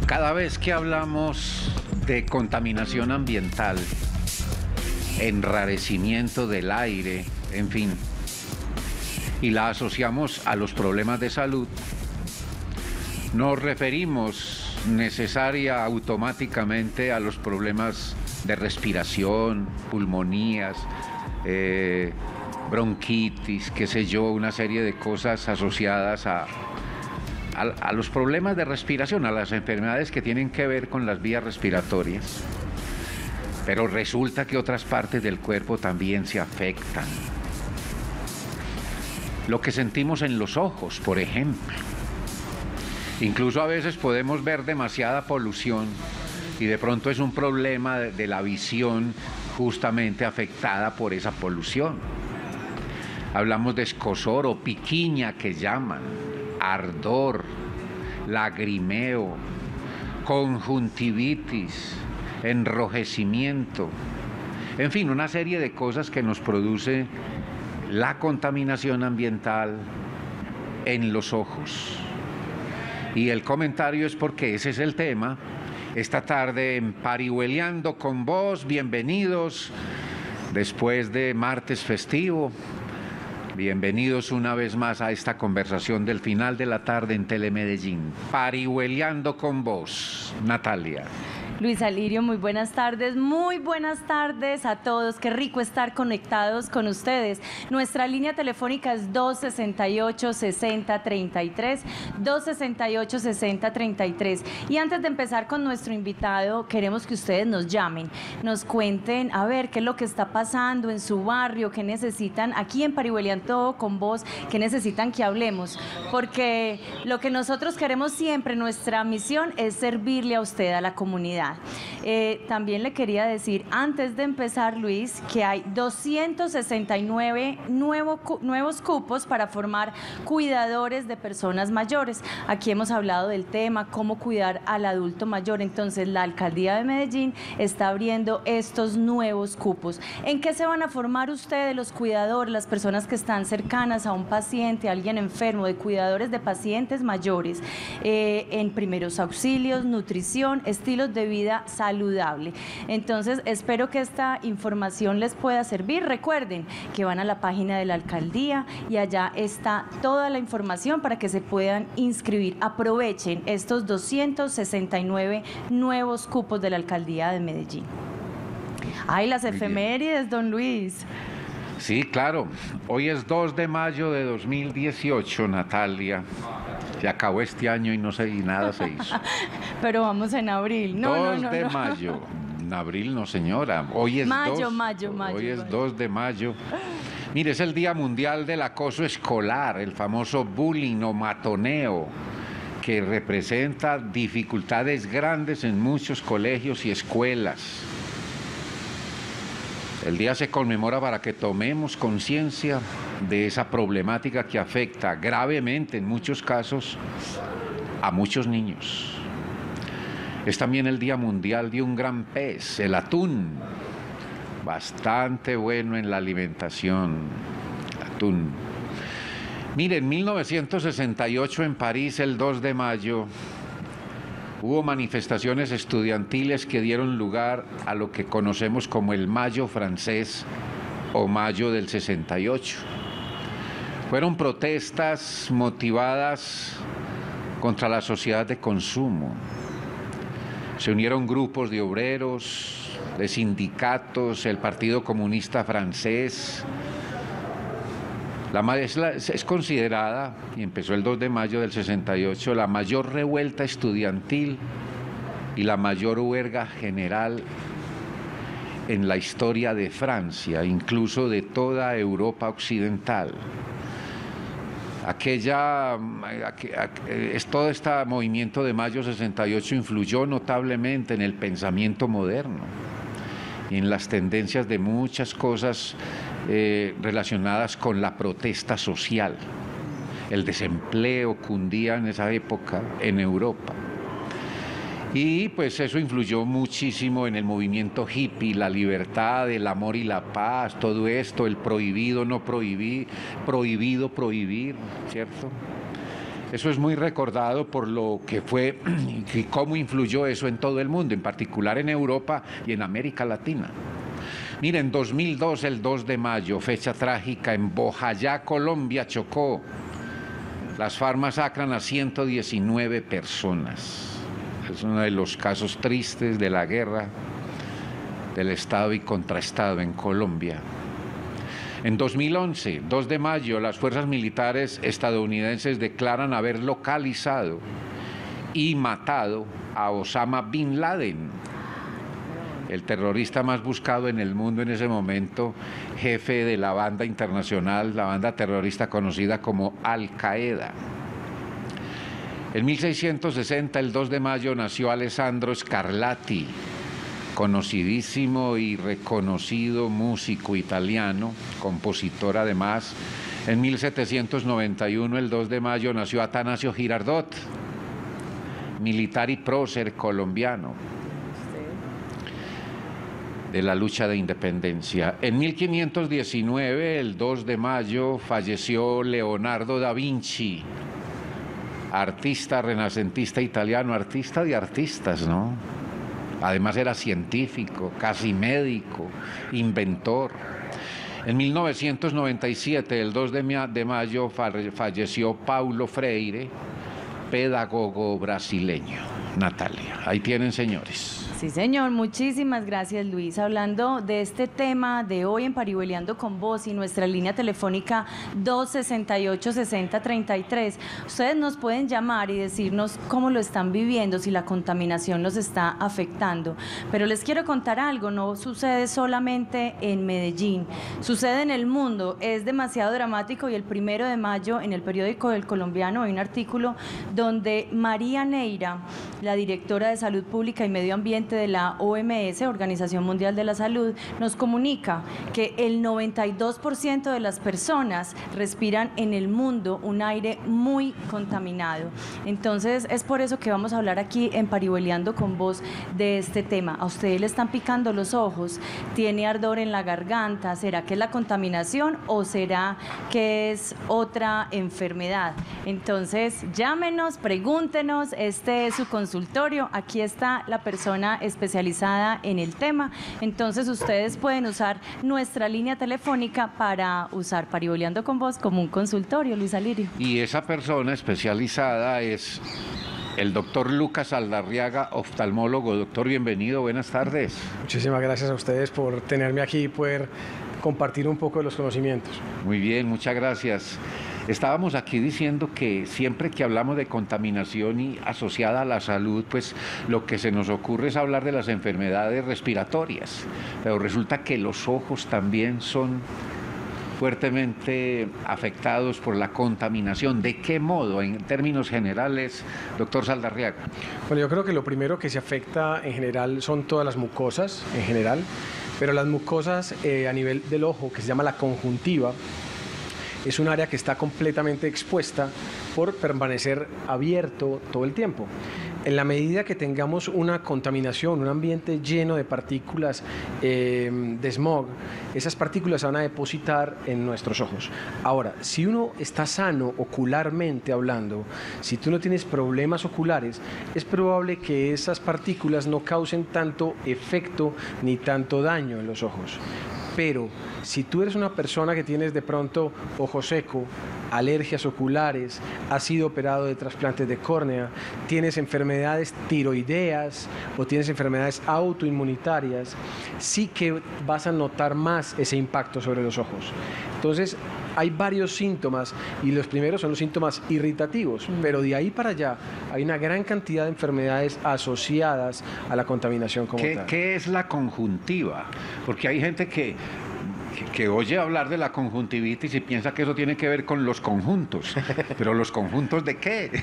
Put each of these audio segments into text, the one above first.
Cada vez que hablamos de contaminación ambiental, enrarecimiento del aire, en fin, y la asociamos a los problemas de salud, nos referimos necesaria automáticamente a los problemas de respiración, pulmonías, bronquitis, qué sé yo, una serie de cosas asociadas a los problemas de respiración, a las enfermedades que tienen que ver con las vías respiratorias. Pero resulta que otras partes del cuerpo también se afectan. Lo que sentimos en los ojos, por ejemplo. Incluso a veces podemos ver demasiada polución y de pronto es un problema de la visión justamente afectada por esa polución. Hablamos de escozor o piquiña que llaman, ardor, lagrimeo, conjuntivitis, enrojecimiento, en fin, una serie de cosas que nos produce la contaminación ambiental en los ojos. Y el comentario es porque ese es el tema. Esta tarde en Parihueliando con vos, bienvenidos después de martes festivo. Bienvenidos una vez más a esta conversación del final de la tarde en Telemedellín. Parihueliando con vos, Natalia. Luis Alirio, muy buenas tardes a todos, qué rico estar conectados con ustedes. Nuestra línea telefónica es 268-6033, 268-6033. Y antes de empezar con nuestro invitado, queremos que ustedes nos llamen, nos cuenten, a ver, qué es lo que está pasando en su barrio, qué necesitan aquí en Parihueliando con vos, qué necesitan que hablemos, porque lo que nosotros queremos siempre, nuestra misión es servirle a usted, a la comunidad. También le quería decir, antes de empezar, Luis, que hay 269 nuevos cupos para formar cuidadores de personas mayores. Aquí hemos hablado del tema, cómo cuidar al adulto mayor. Entonces, la Alcaldía de Medellín está abriendo estos nuevos cupos. ¿En qué se van a formar ustedes, los cuidadores, las personas que están cercanas a un paciente, a alguien enfermo, de cuidadores de pacientes mayores? En primeros auxilios, nutrición, estilos de vida saludable. Entonces, espero que esta información les pueda servir. Recuerden que van a la página de la alcaldía y allá está toda la información para que se puedan inscribir. Aprovechen estos 269 nuevos cupos de la alcaldía de Medellín. Ay, las efemérides, don Luis. Sí, claro. Hoy es 2 de mayo de 2018, Natalia. Se acabó este año y nada se hizo. Pero vamos en abril. No, 2 de mayo. En abril no, señora. Hoy es mayo. Hoy es 2 de mayo. Mire, es el Día Mundial del Acoso Escolar, el famoso bullying o matoneo, que representa dificultades grandes en muchos colegios y escuelas. El día se conmemora para que tomemos conciencia de esa problemática que afecta gravemente, en muchos casos, a muchos niños. Es también el Día Mundial de un gran pez, el atún, bastante bueno en la alimentación, atún. Mire, en 1968 en París, el 2 de mayo, hubo manifestaciones estudiantiles que dieron lugar a lo que conocemos como el Mayo francés o Mayo del 68. Fueron protestas motivadas contra la sociedad de consumo. Se unieron grupos de obreros, de sindicatos, el Partido Comunista Francés. Es considerada, y empezó el 2 de mayo del 68, la mayor revuelta estudiantil y la mayor huelga general en la historia de Francia, incluso de toda Europa occidental. Todo este movimiento de mayo 68 influyó notablemente en el pensamiento moderno y en las tendencias de muchas cosas relacionadas con la protesta social. El desempleo cundía en esa época en Europa. Y pues eso influyó muchísimo en el movimiento hippie, la libertad, el amor y la paz, todo esto, el prohibido, no prohibir, prohibido, prohibir, ¿cierto? Eso es muy recordado por lo que fue y cómo influyó eso en todo el mundo, en particular en Europa y en América Latina. Miren, 2002, el 2 de mayo, fecha trágica, en Bojayá, Colombia, Chocó. Las FARC masacran a 119 personas. Es uno de los casos tristes de la guerra del Estado y contraestado en Colombia. En 2011, 2 de mayo, las fuerzas militares estadounidenses declaran haber localizado y matado a Osama Bin Laden, el terrorista más buscado en el mundo en ese momento, jefe de la banda internacional, la banda terrorista conocida como Al-Qaeda. En 1660, el 2 de mayo, nació Alessandro Scarlatti, conocidísimo y reconocido músico italiano, compositor además. En 1791, el 2 de mayo, nació Atanasio Girardot, militar y prócer colombiano de la lucha de independencia. En 1519, el 2 de mayo, falleció Leonardo da Vinci, artista renacentista italiano, artista de artistas, ¿no? Además era científico, casi médico, inventor. En 1997, el 2 de mayo, falleció Paulo Freire, pedagogo brasileño. Natalia, ahí tienen, señores. Sí, señor, muchísimas gracias, Luis. Hablando de este tema de hoy en Parihueliando con Vos y nuestra línea telefónica 268-6033, ustedes nos pueden llamar y decirnos cómo lo están viviendo, si la contaminación los está afectando. Pero les quiero contar algo, no sucede solamente en Medellín, sucede en el mundo, es demasiado dramático y el 1 de mayo en el periódico El Colombiano hay un artículo donde María Neira, la directora de Salud Pública y Medio Ambiente de la OMS, Organización Mundial de la Salud, nos comunica que el 92% de las personas respiran en el mundo un aire muy contaminado. Entonces, es por eso que vamos a hablar aquí en Parihueliando con Vos de este tema. ¿A ustedes le están picando los ojos? ¿Tiene ardor en la garganta? ¿Será que es la contaminación o será que es otra enfermedad? Entonces, llámenos, pregúntenos, este es su consultorio, aquí está la persona especializada en el tema. Entonces ustedes pueden usar nuestra línea telefónica para usar Parihueliando con Vos como un consultorio, Luis Alirio. Y esa persona especializada es el doctor Lucas Aldarriaga, oftalmólogo. Doctor, bienvenido, buenas tardes. Muchísimas gracias a ustedes por tenerme aquí y poder compartir un poco de los conocimientos. Muy bien, muchas gracias. Estábamos aquí diciendo que siempre que hablamos de contaminación y asociada a la salud, pues lo que se nos ocurre es hablar de las enfermedades respiratorias, pero resulta que los ojos también son fuertemente afectados por la contaminación. ¿De qué modo, en términos generales, doctor Saldarriaga? Bueno, yo creo que lo primero que se afecta en general son todas las mucosas, en general, pero las mucosas a nivel del ojo, que se llama la conjuntiva, es un área que está completamente expuesta por permanecer abierto todo el tiempo. En la medida que tengamos una contaminación, un ambiente lleno de partículas de smog, esas partículas se van a depositar en nuestros ojos. Ahora, si uno está sano ocularmente hablando, si tú no tienes problemas oculares, es probable que esas partículas no causen tanto efecto ni tanto daño en los ojos. Pero si tú eres una persona que tienes de pronto ojo seco, alergias oculares, has sido operado de trasplantes de córnea, tienes enfermedades tiroideas o tienes enfermedades autoinmunitarias, sí que vas a notar más ese impacto sobre los ojos. Entonces, hay varios síntomas y los primeros son los síntomas irritativos, pero de ahí para allá hay una gran cantidad de enfermedades asociadas a la contaminación como tal. ¿Qué es la conjuntiva? Porque hay gente que oye hablar de la conjuntivitis y piensa que eso tiene que ver con los conjuntos. ¿Pero los conjuntos de qué?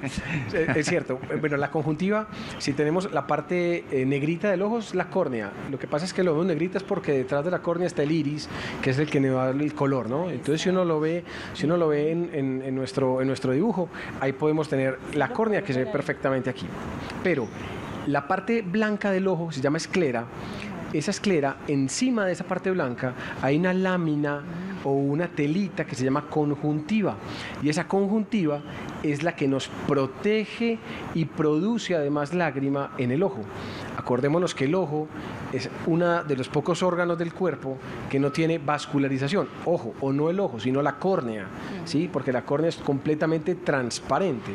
Es cierto. Bueno, la conjuntiva, si tenemos la parte negrita del ojo, es la córnea. Lo que pasa es que lo vemos negrita es porque detrás de la córnea está el iris, que es el que nos da el color, ¿no? Entonces, si uno lo ve en nuestro dibujo, ahí podemos tener la córnea que se ve perfectamente aquí. Pero la parte blanca del ojo se llama esclera. Esa esclera, encima de esa parte blanca, hay una lámina o una telita que se llama conjuntiva. Y esa conjuntiva es la que nos protege y produce además lágrima en el ojo. Acordémonos que el ojo es uno de los pocos órganos del cuerpo que no tiene vascularización. Ojo, o no el ojo, sino la córnea, ¿sí? Porque la córnea es completamente transparente.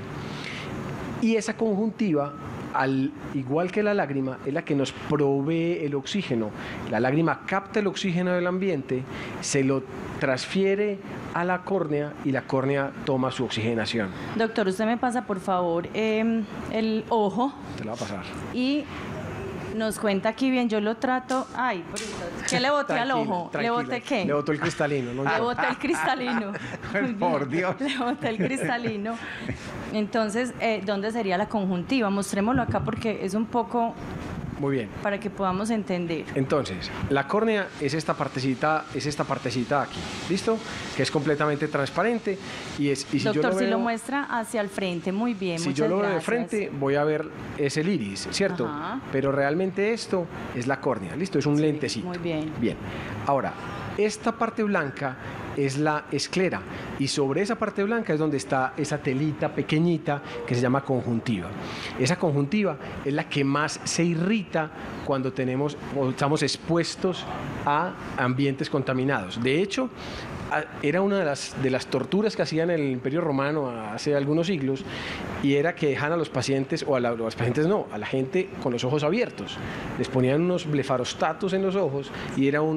Y esa conjuntiva, al igual que la lágrima, es la que nos provee el oxígeno. La lágrima capta el oxígeno del ambiente, se lo transfiere a la córnea y la córnea toma su oxigenación. Doctor, usted me pasa por favor el ojo. Te lo va a pasar. Y nos cuenta aquí bien, yo lo trato. Ay, ¿qué le boté al ojo? ¿Le boté qué? Le botó el cristalino. No, le boté el cristalino. Por Dios. Le boté el cristalino. Entonces, ¿dónde sería la conjuntiva? Mostrémoslo acá porque es un poco... Muy bien. Para que podamos entender. Entonces, la córnea es esta partecita aquí, ¿listo? Que es completamente transparente y si Doctor, yo lo veo, si lo muestra hacia el frente, muy bien, si muchas yo lo veo de gracias. frente, voy a ver es el iris, ¿cierto? Ajá. Pero realmente esto es la córnea, ¿listo? Es un lentecito. Muy bien. Bien. Ahora, esta parte blanca es la esclera y sobre esa parte blanca es donde está esa telita pequeñita que se llama conjuntiva. Esa conjuntiva es la que más se irrita cuando tenemos o estamos expuestos a ambientes contaminados. De hecho, era una de las torturas que hacían en el Imperio Romano hace algunos siglos, y era que dejaban a los pacientes, o a los pacientes no, a la gente con los ojos abiertos. Les ponían unos blefarostatos en los ojos y era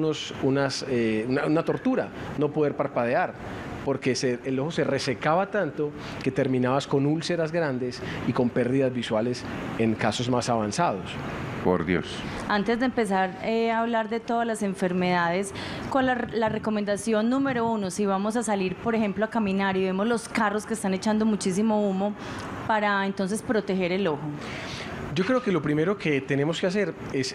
una tortura no poder parpadear, porque el ojo se resecaba tanto que terminabas con úlceras grandes y con pérdidas visuales en casos más avanzados. Por Dios. Antes de empezar a hablar de todas las enfermedades, ¿cuál es la recomendación número uno? Si vamos a salir, por ejemplo, a caminar y vemos los carros que están echando muchísimo humo, para entonces proteger el ojo. Yo creo que lo primero que tenemos que hacer es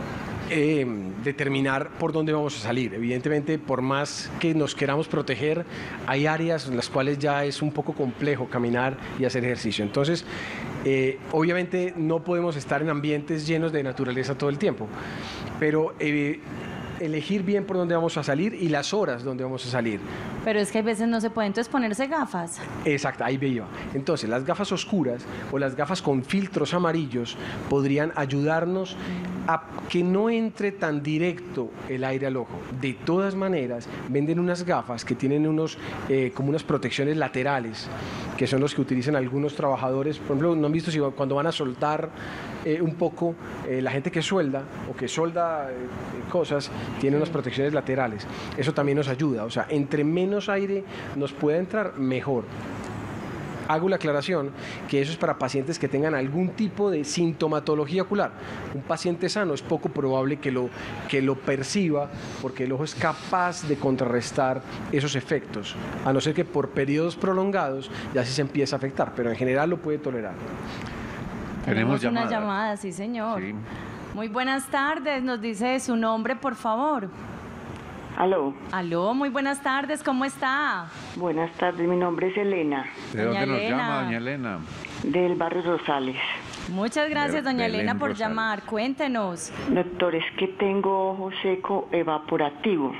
determinar por dónde vamos a salir. Evidentemente, por más que nos queramos proteger, hay áreas en las cuales ya es un poco complejo caminar y hacer ejercicio. Entonces, obviamente no podemos estar en ambientes llenos de naturaleza todo el tiempo, pero elegir bien por dónde vamos a salir y las horas donde vamos a salir. Pero es que a veces no se puede entonces ponerse gafas. Exacto, ahí veía. Entonces, las gafas oscuras o las gafas con filtros amarillos podrían ayudarnos a que no entre tan directo el aire al ojo. De todas maneras, venden unas gafas que tienen como unas protecciones laterales, que son los que utilizan algunos trabajadores. Por ejemplo, ¿no han visto si cuando van a soldar un poco, la gente que suelda o que solda cosas, tiene unas protecciones laterales? Eso también nos ayuda. O sea, entre menos aire nos pueda entrar, mejor. Hago la aclaración que eso es para pacientes que tengan algún tipo de sintomatología ocular. Un paciente sano es poco probable que lo perciba, porque el ojo es capaz de contrarrestar esos efectos, a no ser que por periodos prolongados ya sí se empieza a afectar, pero en general lo puede tolerar. Tenemos una llamada, sí señor. Sí. Muy buenas tardes, nos dice su nombre, por favor. Aló. Aló, muy buenas tardes, ¿cómo está? Buenas tardes, mi nombre es Elena. ¿De dónde nos llama, doña Elena? Del barrio Rosales. Muchas gracias, doña Elena, por llamar. Cuéntenos. Doctor, es que tengo ojo seco evaporativo.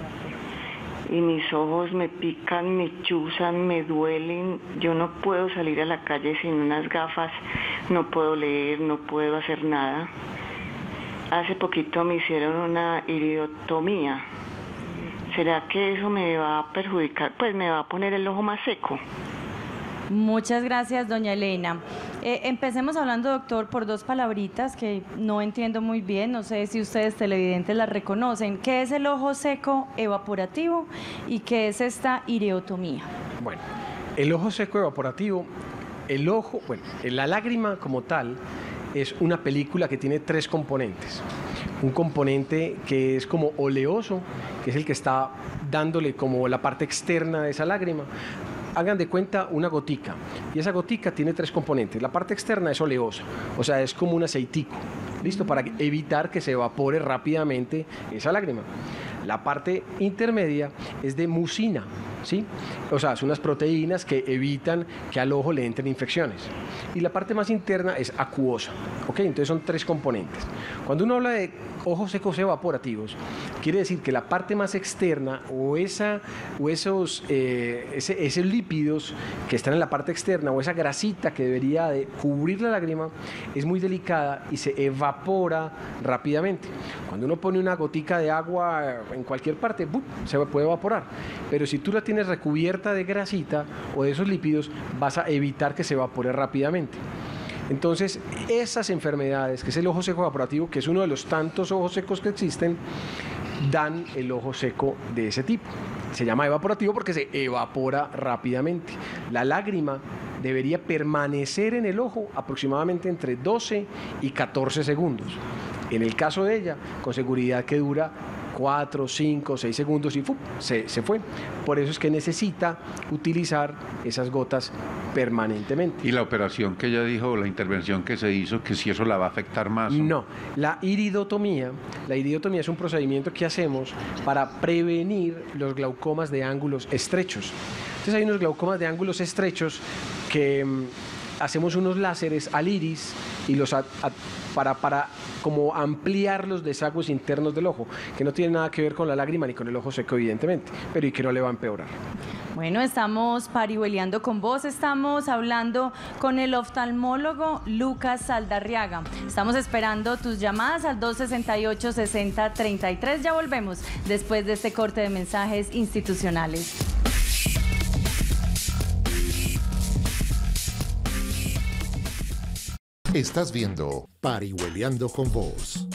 Y mis ojos me pican, me chuzan, me duelen. Yo no puedo salir a la calle sin unas gafas, no puedo leer, no puedo hacer nada. Hace poquito me hicieron una iridotomía. ¿Será que eso me va a perjudicar? Pues me va a poner el ojo más seco. Muchas gracias, doña Elena. Empecemos hablando, doctor, por dos palabritas que no entiendo muy bien. No sé si ustedes televidentes las reconocen. ¿Qué es el ojo seco evaporativo y qué es esta iridotomía? Bueno, el ojo seco evaporativo, la lágrima como tal es una película que tiene tres componentes. Un componente que es como oleoso, que es el que está dándole como la parte externa de esa lágrima. Hagan de cuenta una gotica, y esa gotica tiene tres componentes. La parte externa es oleosa, o sea, es como un aceitico, listo, para evitar que se evapore rápidamente esa lágrima. La parte intermedia es de mucina, ¿sí? O sea, son unas proteínas que evitan que al ojo le entren infecciones. Y la parte más interna es acuosa, ¿ok? Entonces son 3 componentes. Cuando uno habla de ojos secos evaporativos, quiere decir que la parte más externa esos lípidos que están en la parte externa o esa grasita que debería de cubrir la lágrima es muy delicada y se evapora rápidamente. Cuando uno pone una gotica de agua en cualquier parte, ¡bum!, se puede evaporar. Pero si tú la tienes recubierta de grasita o de esos lípidos, vas a evitar que se evapore rápidamente. Entonces, esas enfermedades, que es el ojo seco evaporativo, que es uno de los tantos ojos secos que existen, dan el ojo seco de ese tipo. Se llama evaporativo porque se evapora rápidamente. La lágrima debería permanecer en el ojo aproximadamente entre 12 y 14 segundos. En el caso de ella, con seguridad que dura 4, 5, 6 segundos y se fue. Por eso es que necesita utilizar esas gotas permanentemente. ¿Y la operación que ella dijo, la intervención que se hizo, que si eso la va a afectar más? No, la iridotomía es un procedimiento que hacemos para prevenir los glaucomas de ángulos estrechos. Entonces hay unos glaucomas de ángulos estrechos que hacemos unos láseres al iris y los para como ampliar los desagües internos del ojo, que no tiene nada que ver con la lágrima ni con el ojo seco, evidentemente, pero y que no le va a empeorar. Bueno, estamos parihueliando con vos, estamos hablando con el oftalmólogo Lucas Saldarriaga. Estamos esperando tus llamadas al 268-6033. Ya volvemos después de este corte de mensajes institucionales. Estás viendo Parihueliando con Vos.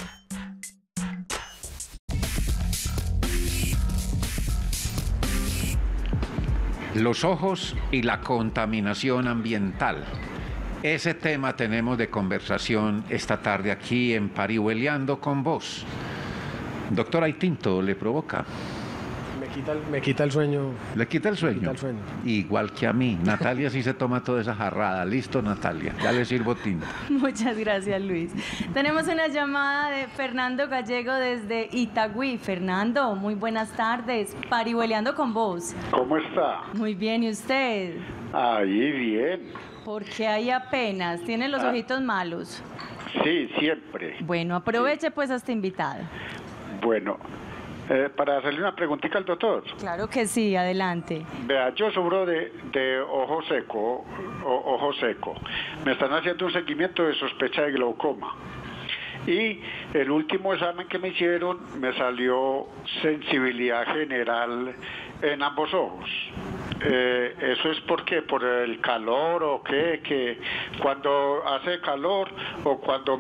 Los ojos y la contaminación ambiental. Ese tema tenemos de conversación esta tarde aquí en Parihueliando con Vos. Doctor Aitinto, ¿le provoca? Me quita el sueño. ¿Le quita el sueño? Me quita el sueño. Igual que a mí. Natalia sí se toma toda esa jarrada. Listo, Natalia. Ya le sirvo tinto. Muchas gracias, Luis. Tenemos una llamada de Fernando Gallego desde Itagüí. Fernando, muy buenas tardes. Parihueliando con vos. ¿Cómo está? Muy bien, ¿y usted? Ahí bien. Porque ahí apenas. ¿Tiene los ojitos malos? Sí, siempre. Bueno, aproveche pues a este invitado. Bueno, para hacerle una preguntita al doctor. Claro que sí, adelante. Vea, yo sufro de ojo seco. Me están haciendo un seguimiento de sospecha de glaucoma. Y el último examen que me hicieron me salió sensibilidad general en ambos ojos. ¿Eso es porque por el calor o qué? Que cuando hace calor o cuando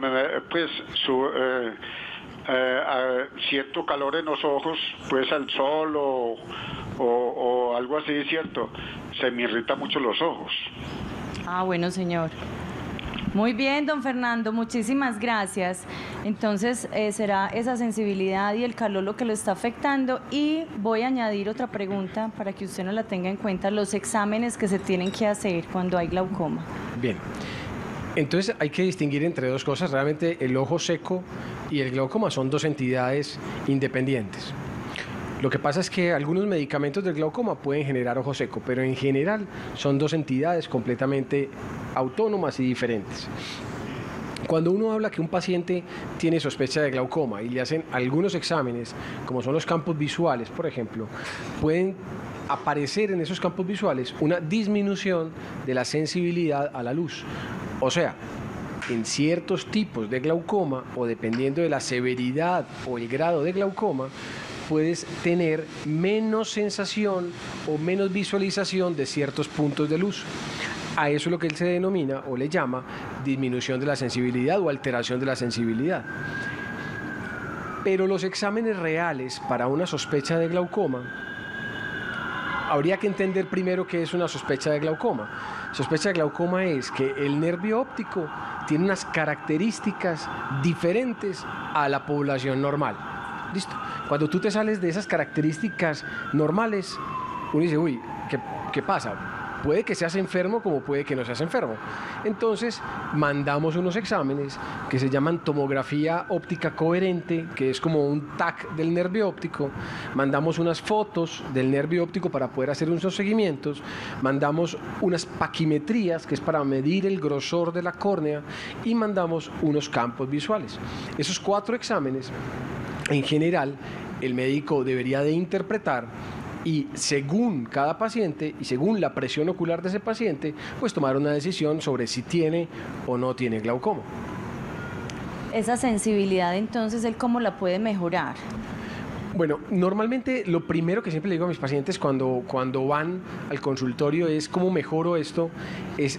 siento calor en los ojos, pues al sol o algo así, ¿cierto? Se me irrita mucho los ojos. Ah, bueno, señor. Muy bien, don Fernando, muchísimas gracias. Entonces, será esa sensibilidad y el calor lo que lo está afectando. Y voy a añadir otra pregunta para que usted no la tenga en cuenta, los exámenes que se tienen que hacer cuando hay glaucoma. Bien. Entonces hay que distinguir entre dos cosas. Realmente el ojo seco y el glaucoma son dos entidades independientes. Lo que pasa es que algunos medicamentos del glaucoma pueden generar ojo seco, pero en general son dos entidades completamente autónomas y diferentes. Cuando uno habla que un paciente tiene sospecha de glaucoma y le hacen algunos exámenes, como son los campos visuales, por ejemplo, pueden aparecer en esos campos visuales una disminución de la sensibilidad a la luz. O sea, en ciertos tipos de glaucoma, o dependiendo de la severidad o el grado de glaucoma, puedes tener menos sensación o menos visualización de ciertos puntos de luz. A eso es lo que él se denomina o le llama disminución de la sensibilidad o alteración de la sensibilidad. Pero los exámenes reales para una sospecha de glaucoma, habría que entender primero qué es una sospecha de glaucoma. Sospecha de glaucoma es que el nervio óptico tiene unas características diferentes a la población normal. ¿Listo? Cuando tú te sales de esas características normales, uno dice, uy, ¿qué pasa? puede que seas enfermo como puede que no seas enfermo. Entonces mandamos unos exámenes que se llaman tomografía óptica coherente, que es como un TAC del nervio óptico. Mandamos unas fotos del nervio óptico para poder hacer unos seguimientos. Mandamos unas paquimetrías, que es para medir el grosor de la córnea, y mandamos unos campos visuales. Esos 4 exámenes, en general, el médico debería de interpretar y según cada paciente y según la presión ocular de ese paciente, pues tomar una decisión sobre si tiene o no tiene glaucoma. Esa sensibilidad, entonces, ¿él cómo la puede mejorar? Bueno, normalmente lo primero que siempre le digo a mis pacientes cuando van al consultorio es cómo mejoro esto, es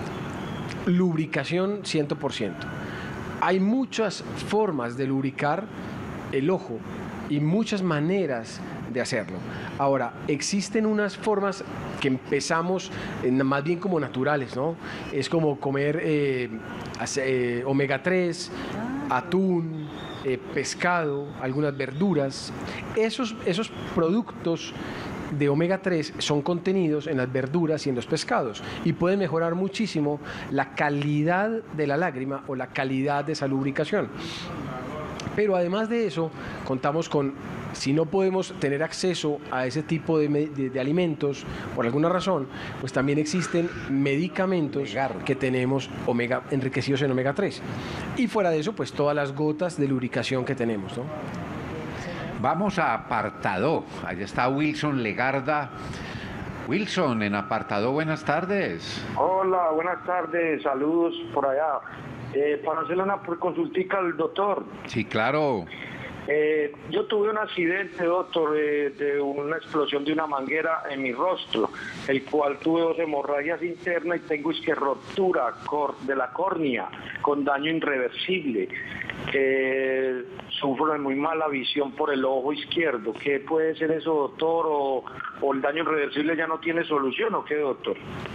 lubricación 100%. Hay muchas formas de lubricar el ojo y muchas maneras de hacerlo. Ahora, existen unas formas que empezamos más bien como naturales, ¿no? Es como comer omega 3, atún, pescado, algunas verduras. Esos productos de omega 3 son contenidos en las verduras y en los pescados y pueden mejorar muchísimo la calidad de la lágrima o la calidad de esa lubricación. Pero además de eso, contamos con, si no podemos tener acceso a ese tipo de alimentos por alguna razón, pues también existen medicamentos que tenemos enriquecidos en omega 3. Y fuera de eso, pues todas las gotas de lubricación que tenemos, ¿no? Vamos a Apartadó. Allá está Wilson Legarda. Wilson, en Apartadó, buenas tardes. Hola, buenas tardes, saludos por allá. Para hacerle una consultica al doctor. Sí, claro. Yo tuve un accidente, doctor, de una explosión de una manguera en mi rostro, el cual tuve 2 hemorragias internas y tengo rotura de la córnea con daño irreversible. Sufro de muy mala visión por el ojo izquierdo. ¿Qué puede ser eso, doctor? ¿O el daño irreversible ya no tiene solución o qué, doctor?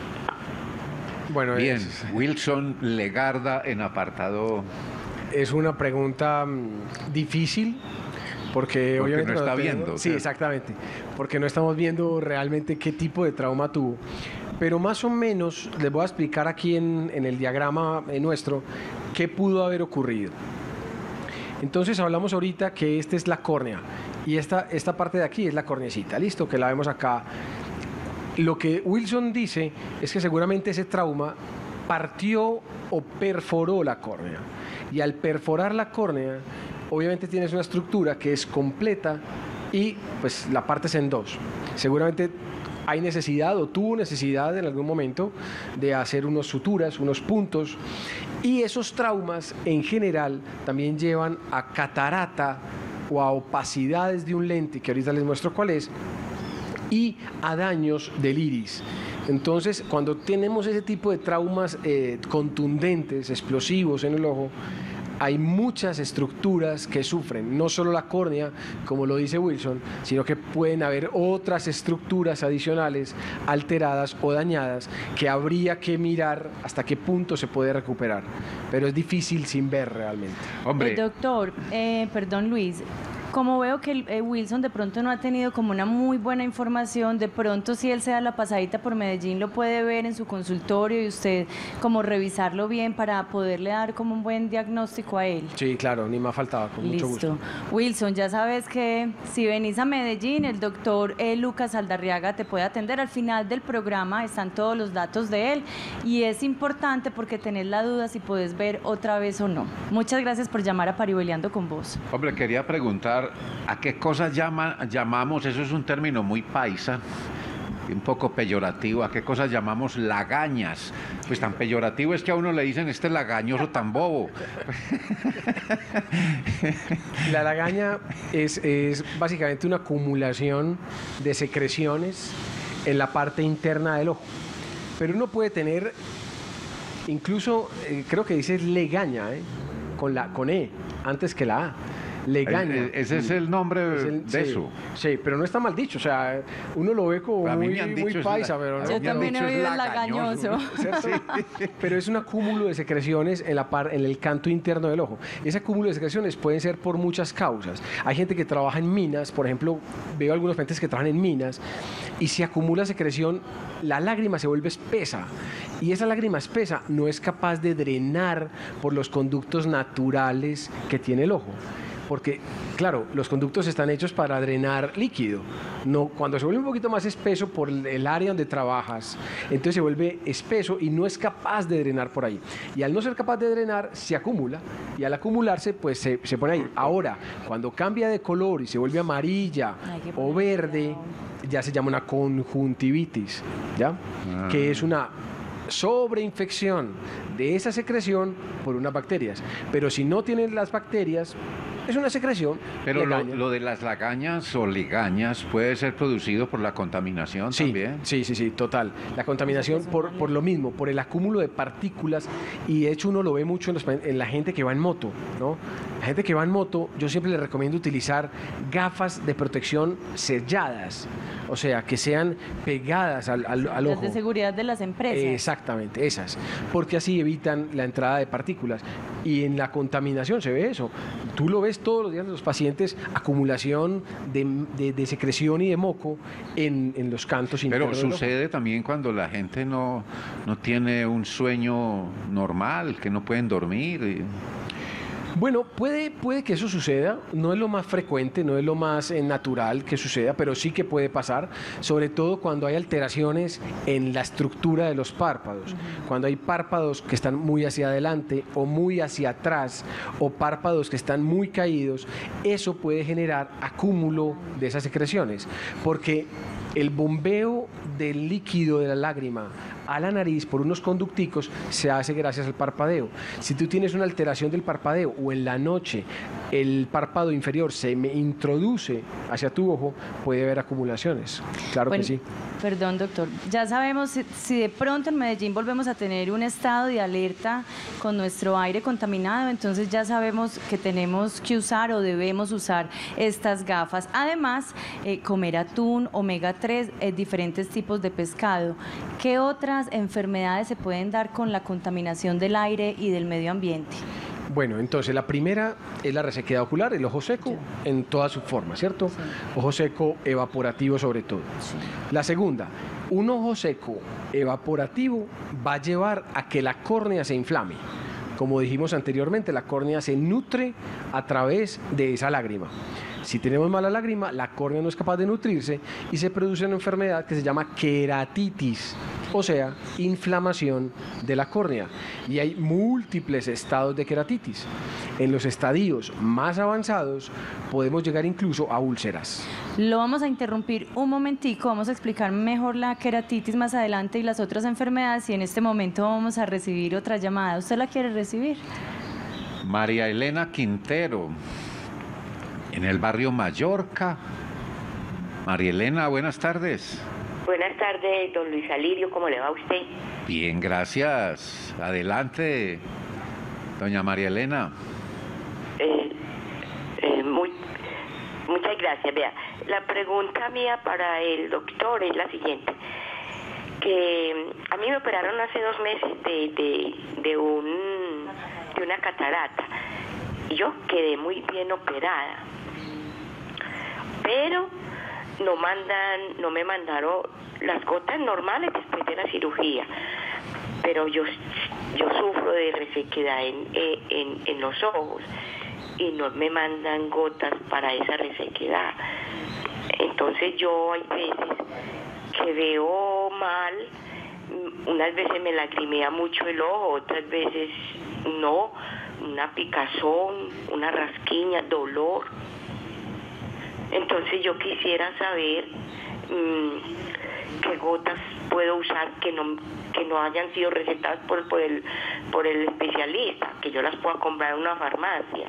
Bueno, bien, Wilson Legarda en Apartadó. Es una pregunta difícil porque obviamente no está viendo. Sí, exactamente, porque no estamos viendo realmente qué tipo de trauma tuvo. Pero más o menos les voy a explicar aquí en el diagrama nuestro qué pudo haber ocurrido. Entonces hablamos ahorita que esta es la córnea y esta parte de aquí es la cornecita, listo, que la vemos acá. Lo que Wilson dice es que seguramente ese trauma partió o perforó la córnea. Y al perforar la córnea, obviamente tienes una estructura que es completa y pues la partes en 2. Seguramente hay necesidad o tuvo necesidad en algún momento de hacer unas suturas, unos puntos. Y esos traumas en general también llevan a catarata o a opacidades de un lente, que ahorita les muestro cuál es, y a daños del iris. Entonces, cuando tenemos ese tipo de traumas contundentes, explosivos en el ojo, hay muchas estructuras que sufren, no solo la córnea, como lo dice Wilson, sino que pueden haber otras estructuras adicionales alteradas o dañadas que habría que mirar hasta qué punto se puede recuperar. Pero es difícil sin ver realmente. Hombre. Doctor, perdón Luis, como veo que Wilson de pronto no ha tenido como una muy buena información, de pronto si él se da la pasadita por Medellín lo puede ver en su consultorio y usted como revisarlo bien para poderle dar como un buen diagnóstico a él. Sí, claro, ni más faltaba, con mucho gusto. Wilson, ya sabes que si venís a Medellín, el doctor Lucas Aldarriaga te puede atender. Al final del programa están todos los datos de él y es importante porque tenés la duda si puedes ver otra vez o no. Muchas gracias por llamar a Parihueliando con Vos. Hombre, quería preguntar, ¿a qué cosas llamamos? Eso es un término muy paisa, un poco peyorativo. ¿A qué cosas llamamos lagañas? Pues tan peyorativo es que a uno le dicen este lagañoso tan bobo. La lagaña es básicamente una acumulación de secreciones en la parte interna del ojo. Pero uno puede tener, incluso creo que dice legaña, con E, antes que la A. legaña. Ese es el nombre de sí, eso. Sí, pero no está mal dicho, o sea, uno lo ve como A mí muy, me han muy dicho paisa, pero a no. mí Yo me han también dicho he es oído el lagañoso. ¿Cierto? Pero es un acúmulo de secreciones en el canto interno del ojo. Ese acúmulo de secreciones pueden ser por muchas causas. Hay gente que trabaja en minas, por ejemplo, veo algunos pacientes que trabajan en minas y si acumula secreción, la lágrima se vuelve espesa y esa lágrima espesa no es capaz de drenar por los conductos naturales que tiene el ojo. Porque, claro, los conductos están hechos para drenar líquido. No, cuando se vuelve un poquito más espeso por el área donde trabajas, entonces se vuelve espeso y no es capaz de drenar por ahí. Y al no ser capaz de drenar, se acumula. Y al acumularse, pues se pone ahí. Ahora, cuando cambia de color y se vuelve amarilla o verde, ya se llama una conjuntivitis, ¿ya? Que es una sobreinfección de esa secreción por unas bacterias. Pero si no tienen las bacterias, es una secreción. Pero legaña. lo de las lagañas o ligañas puede ser producido por la contaminación también. Sí, total. La contaminación por lo mismo, por el acúmulo de partículas y de hecho uno lo ve mucho en la gente que va en moto, ¿no? La gente que va en moto, yo siempre les recomiendo utilizar gafas de protección selladas, o sea, que sean pegadas al Las ojo. de seguridad de las empresas. Exactamente, esas, porque así evitan la entrada de partículas. Y en la contaminación se ve eso. Tú lo ves todos los días en los pacientes, acumulación de secreción y de moco en los cantos Pero internos del ojo. sucede también cuando la gente no tiene un sueño normal, que no pueden dormir. Bueno, puede que eso suceda, no es lo más frecuente, no es lo más natural que suceda, pero sí que puede pasar, sobre todo cuando hay alteraciones en la estructura de los párpados, cuando hay párpados que están muy hacia adelante o muy hacia atrás, o párpados que están muy caídos, eso puede generar acúmulo de esas secreciones, porque el bombeo del líquido de la lágrima a la nariz por unos conducticos se hace gracias al parpadeo. Si tú tienes una alteración del parpadeo o en la noche el párpado inferior se introduce hacia tu ojo, puede haber acumulaciones. Claro Bueno, que sí. Perdón, doctor. Ya sabemos si de pronto en Medellín volvemos a tener un estado de alerta con nuestro aire contaminado, entonces ya sabemos que tenemos que usar o debemos usar estas gafas. Además, comer atún, omega 3, diferentes tipos de pescado. ¿Qué otras enfermedades se pueden dar con la contaminación del aire y del medio ambiente? Bueno, entonces la primera es la resequedad ocular, el ojo seco en toda su forma, ¿cierto? Sí. Ojo seco evaporativo sobre todo. Sí. La segunda, un ojo seco evaporativo va a llevar a que la córnea se inflame. Como dijimos anteriormente, la córnea se nutre a través de esa lágrima. Si tenemos mala lágrima, la córnea no es capaz de nutrirse y se produce una enfermedad que se llama queratitis, o sea, inflamación de la córnea. Y hay múltiples estados de queratitis. En los estadios más avanzados podemos llegar incluso a úlceras. Lo vamos a interrumpir un momentico, vamos a explicar mejor la queratitis más adelante y las otras enfermedades y en este momento vamos a recibir otra llamada. ¿Usted la quiere recibir? María Elena Quintero, en el barrio Mallorca. María Elena, buenas tardes. Buenas tardes, don Luis Alirio, ¿cómo le va a usted? Bien, gracias. Adelante, doña María Elena. Muchas gracias. Vea, la pregunta mía para el doctor es la siguiente. Que a mí me operaron hace 2 meses de una catarata. Y yo quedé muy bien operada. Pero no me mandaron las gotas normales después de la cirugía. Pero yo sufro de resequedad en los ojos y no me mandan gotas para esa resequedad. Entonces yo hay veces que veo mal, unas veces me lagrimea mucho el ojo, otras veces no, una picazón, una rasquiña, dolor. Entonces yo quisiera saber qué gotas puedo usar que no hayan sido recetadas por el especialista, que yo las pueda comprar en una farmacia.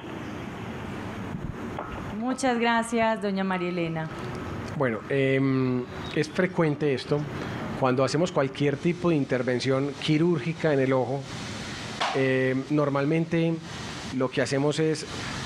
Muchas gracias, doña María Elena. Bueno, es frecuente esto. Cuando hacemos cualquier tipo de intervención quirúrgica en el ojo, normalmente lo que hacemos es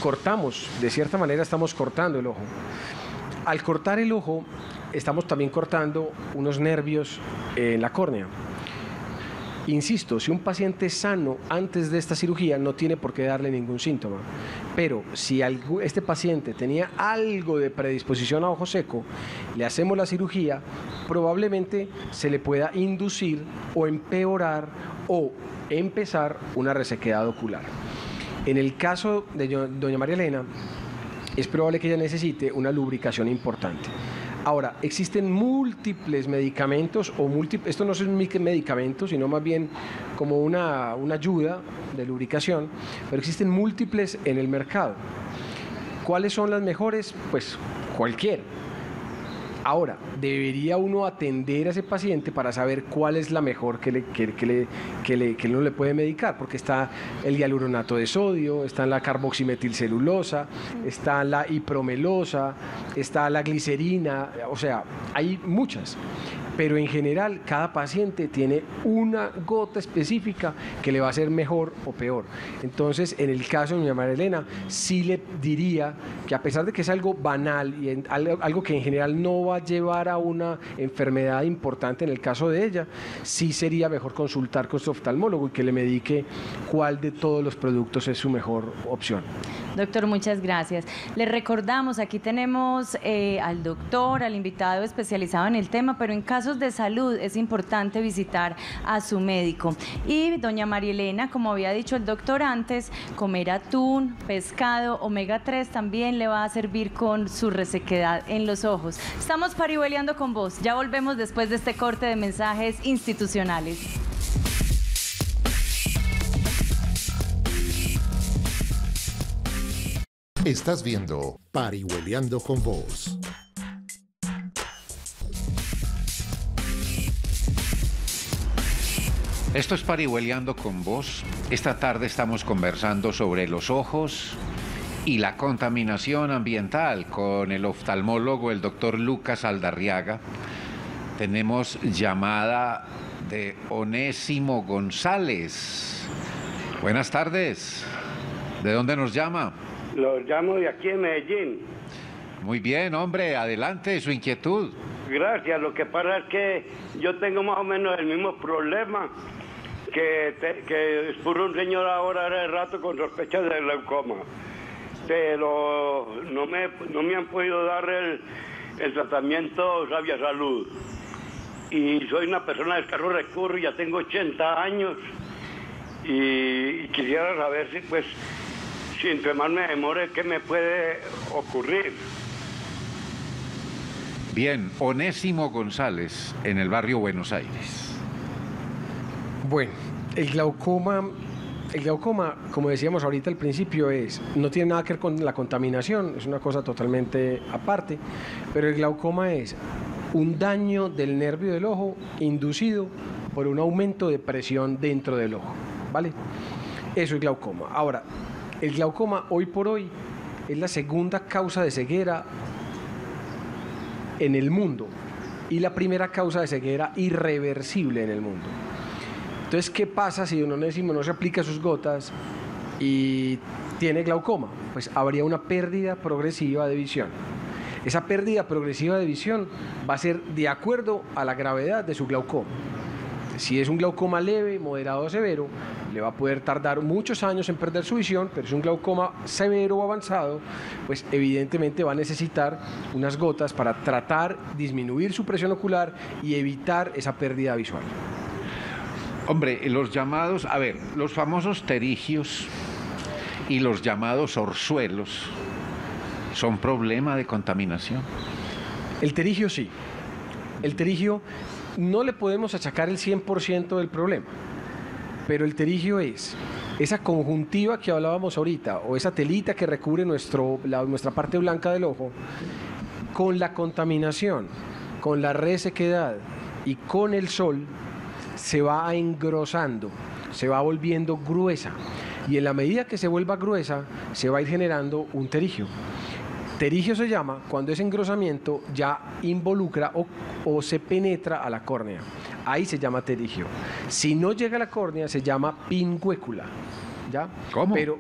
cortamos, de cierta manera estamos cortando el ojo. Al cortar el ojo, estamos también cortando unos nervios en la córnea. Insisto, si un paciente es sano antes de esta cirugía no tiene por qué darle ningún síntoma, pero si este paciente tenía algo de predisposición a ojo seco, le hacemos la cirugía, probablemente se le pueda inducir o empeorar o empezar una resequedad ocular. En el caso de doña María Elena, es probable que ella necesite una lubricación importante. Ahora, existen múltiples medicamentos, esto no son medicamentos, sino más bien como una ayuda de lubricación, pero existen múltiples en el mercado. ¿Cuáles son las mejores? Pues cualquiera. Ahora, debería uno atender a ese paciente para saber cuál es la mejor que uno le puede medicar, porque está el hialuronato de sodio, está la carboximetilcelulosa, está la ipromelosa, está la glicerina, o sea, hay muchas. Pero en general cada paciente tiene una gota específica que le va a hacer mejor o peor. Entonces, en el caso de doña María Elena, sí le diría que a pesar de que es algo banal y algo que en general no va a llevar a una enfermedad importante en el caso de ella, sí sería mejor consultar con su oftalmólogo y que le medique cuál de todos los productos es su mejor opción. Doctor, muchas gracias. Les recordamos, aquí tenemos al doctor, al invitado especializado en el tema, pero en casos de salud es importante visitar a su médico. Y doña María Elena, como había dicho el doctor antes, comer atún, pescado, omega 3 también le va a servir con su resequedad en los ojos. Estamos parihueliando con vos. Ya volvemos después de este corte de mensajes institucionales. Estás viendo Parihueliando con Vos. Esto es Parihueliando con Vos. Esta tarde estamos conversando sobre los ojos y la contaminación ambiental con el oftalmólogo, el doctor Lucas Aldarriaga. Tenemos llamada de Onésimo González. Buenas tardes. ¿De dónde nos llama? Los llamo de aquí en Medellín. Muy bien, hombre, adelante, su inquietud. Gracias, lo que pasa es que yo tengo más o menos el mismo problema que expuso un señor ahora hace rato con sospechas de glaucoma. Pero no me han podido dar el tratamiento Sabia Salud. Y soy una persona de escasos recursos, ya tengo 80 años y quisiera saber si pues... Si entre más me demore, ¿qué me puede ocurrir? Bien, Onésimo González, en el barrio Buenos Aires. Bueno, el glaucoma, como decíamos ahorita al principio, no tiene nada que ver con la contaminación, es una cosa totalmente aparte, pero el glaucoma es un daño del nervio del ojo inducido por un aumento de presión dentro del ojo, ¿vale? Eso es glaucoma. Ahora, el glaucoma hoy por hoy es la segunda causa de ceguera en el mundo y la primera causa de ceguera irreversible en el mundo. Entonces, ¿qué pasa si don Onésimo no se aplica sus gotas y tiene glaucoma? Pues habría una pérdida progresiva de visión. Esa pérdida progresiva de visión va a ser de acuerdo a la gravedad de su glaucoma. Si es un glaucoma leve, moderado o severo, le va a poder tardar muchos años en perder su visión, pero si es un glaucoma severo o avanzado, pues evidentemente va a necesitar unas gotas para tratar, disminuir su presión ocular y evitar esa pérdida visual. Hombre, los llamados, los famosos terigios y los llamados orzuelos son problema de contaminación. El terigio sí. El terigio no le podemos achacar el 100% del problema, pero el terigio es esa conjuntiva que hablábamos ahorita o esa telita que recubre nuestra parte blanca del ojo, con la contaminación, con la resequedad y con el sol se va engrosando, se va volviendo gruesa y en la medida que se vuelva gruesa se va a ir generando un terigio. Terigio se llama cuando ese engrosamiento ya involucra o se penetra a la córnea. Ahí se llama terigio. Si no llega a la córnea se llama pingüécula. ¿ya? ¿Cómo? Pero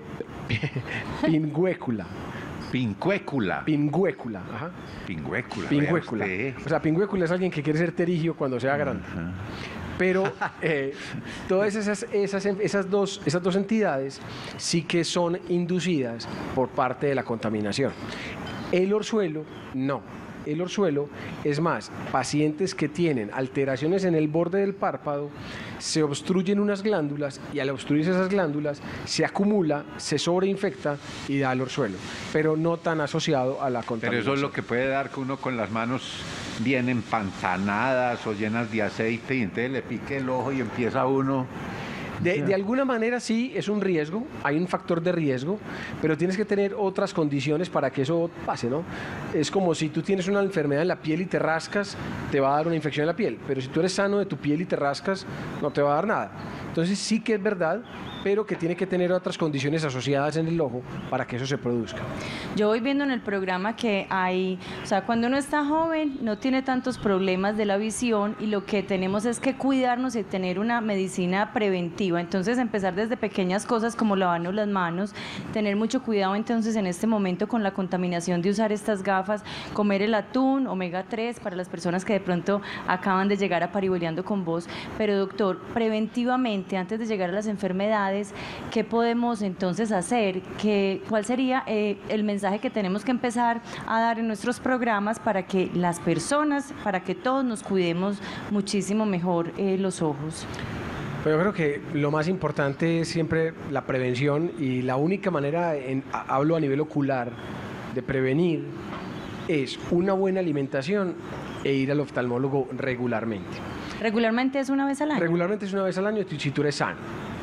pingüécula. Pingüécula. Pingüécula, ajá. Pingüécula. Pingüécula. vea usted. O sea, pingüécula es alguien que quiere ser terigio cuando sea grande. Pero todas esas dos entidades sí que son inducidas por parte de la contaminación. El orzuelo, no. El orzuelo, es más, pacientes que tienen alteraciones en el borde del párpado, se obstruyen unas glándulas y al obstruirse esas glándulas se acumula, se sobreinfecta y da el orzuelo, pero no tan asociado a la contaminación. Pero eso es lo que puede dar que uno con las manos bien empantanadas o llenas de aceite y entonces le pique el ojo y empieza uno... De alguna manera sí, es un riesgo, hay un factor de riesgo, pero tienes que tener otras condiciones para que eso pase, ¿no? Es como si tú tienes una enfermedad en la piel y te rascas, te va a dar una infección en la piel, pero si tú eres sano de tu piel y te rascas, no te va a dar nada. Entonces sí que es verdad, pero que tiene que tener otras condiciones asociadas en el ojo para que eso se produzca. Yo voy viendo en el programa que hay, o sea, cuando uno está joven no tiene tantos problemas de la visión y lo que tenemos es que cuidarnos y tener una medicina preventiva. Entonces empezar desde pequeñas cosas como lavarnos las manos, tener mucho cuidado entonces en este momento con la contaminación de usar estas gafas, comer el atún, omega 3 para las personas que de pronto acaban de llegar a Parihueliando con Vos. Pero doctor, preventivamente, antes de llegar a las enfermedades, ¿qué podemos entonces hacer? ¿Cuál sería el mensaje que tenemos que empezar a dar en nuestros programas para que las personas, para que todos nos cuidemos muchísimo mejor los ojos? Pero yo creo que lo más importante es siempre la prevención y la única manera, hablo a nivel ocular, de prevenir es una buena alimentación e ir al oftalmólogo regularmente. ¿Regularmente es una vez al año? Regularmente es una vez al año si tú eres sano.